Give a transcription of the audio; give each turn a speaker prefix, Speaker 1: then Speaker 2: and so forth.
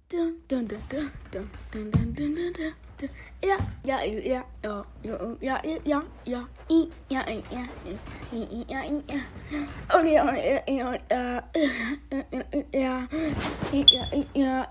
Speaker 1: Dun, dun, dun, dun, dun, dun, dun, dun, dun, dun, dun. Ja, ja, ja, ja, ja, ja, ja, ja, I, ja, ja, ja, ja, ja. Oh, ja, ja, ja, ja,